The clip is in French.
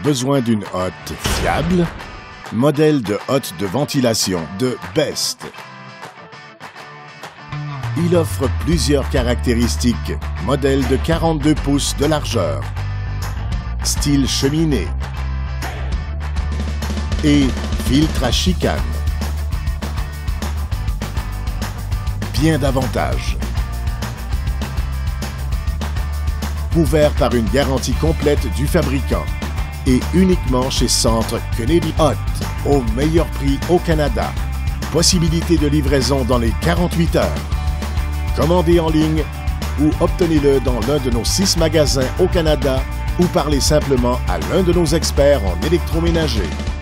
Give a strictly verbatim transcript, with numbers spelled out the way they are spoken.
Besoin d'une hotte fiable? Modèle de hotte de ventilation de Best. Il offre plusieurs caractéristiques. Modèle de quarante-deux pouces de largeur, style cheminée et filtre à chicane. Bien davantage. Couvert par une garantie complète du fabricant et uniquement chez Centre Kennedy Hot, au meilleur prix au Canada. Possibilité de livraison dans les quarante-huit heures. Commandez en ligne ou obtenez-le dans l'un de nos six magasins au Canada ou parlez simplement à l'un de nos experts en électroménager.